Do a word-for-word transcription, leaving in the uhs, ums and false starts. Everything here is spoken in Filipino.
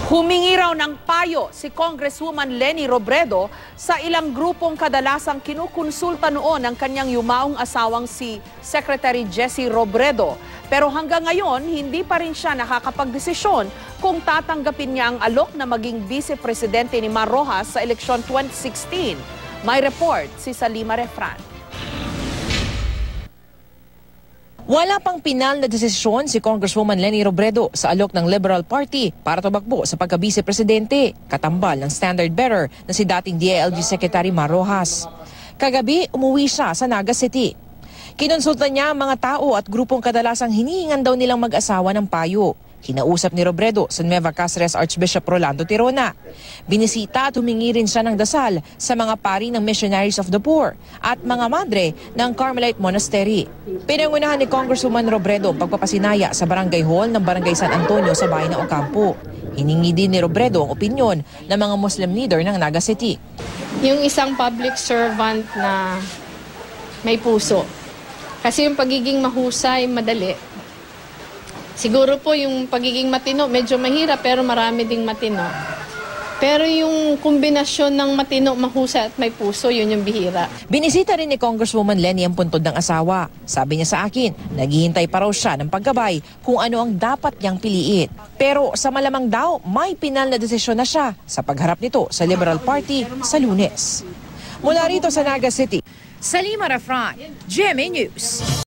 Humingi raw ng payo si Congresswoman Leni Robredo sa ilang grupong kadalasang kinukonsulta noon ng kanyang yumaong asawang si Secretary Jessie Robredo. Pero hanggang ngayon, hindi pa rin siya nakakapagdesisyon kung tatanggapin niya ang alok na maging vice-presidente ni Mar Rojas sa eleksyon twenty sixteen. May report si Salima Refran. Wala pang pinal na desisyon si Congresswoman Leni Robredo sa alok ng Liberal Party para tumakbo sa pagka-vice-presidente, katambal ng standard bearer na si dating D I L G Secretary Mar Rojas. Kagabi, umuwi siya sa Naga City. Kinonsulta niya ang mga tao at grupong kadalasang hinihingan daw nilang mag-asawa ng payo. Kinausap ni Robredo sa Nueva Cáceres Archbishop Rolando Tirona. Binisita at humingi rin siya ng dasal sa mga pari ng Missionaries of the Poor at mga madre ng Carmelite Monastery. Pinangunahan ni Congresswoman Robredo ang pagpapasinaya sa Barangay Hall ng Barangay San Antonio sa bayan ng Ocampo. Hiningi din ni Robredo ang opinyon ng mga Muslim leader ng Naga City. Yung isang public servant na may puso. Kasi yung pagiging mahusay, madali. Siguro po yung pagiging matino, medyo mahirap pero marami ding matino. Pero yung kombinasyon ng matino, mahusay at may puso, yun yung bihira. Binisita rin ni Congresswoman Leni ang puntod ng asawa. Sabi niya sa akin, naghihintay pa raw siya ng paggabay kung ano ang dapat niyang piliin. Pero sa malamang daw, may pinal na desisyon na siya sa pagharap nito sa Liberal Party sa Lunes. Mula rito sa Naga City, Salima Refran, G M A News.